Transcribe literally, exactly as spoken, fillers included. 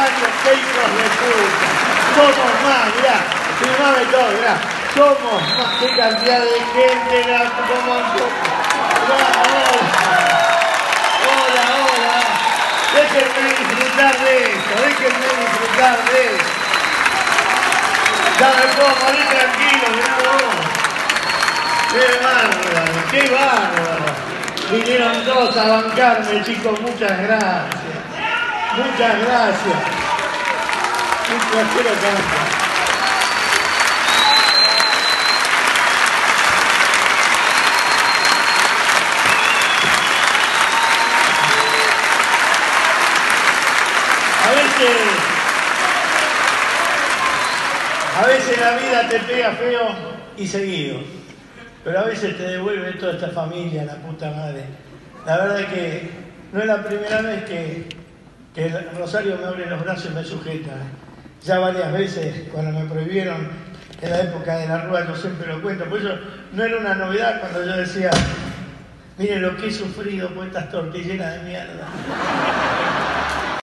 años, qué hijos de puta. Somos más, mirá, filmame todo, mirá. Somos más, qué cantidad de gente, mirá, como mirá, hola, hola, hola. Déjenme disfrutar de esto, déjenme disfrutar de esto. Ya me puedo morir tranquilo, mirá vos. Qué bárbaro, qué bárbaro. Vinieron todos a bancarme, chicos, muchas gracias. Muchas gracias. Un placer acá. A veces, a veces la vida te pega feo y seguido, pero a veces te devuelve toda esta familia, la puta madre. La verdad es que no es la primera vez que, que Rosario me abre los brazos y me sujeta. Ya varias veces, cuando me prohibieron en la época de la Rúa, yo siempre lo cuento, por eso no era una novedad cuando yo decía, miren lo que he sufrido por estas tortilleras de mierda.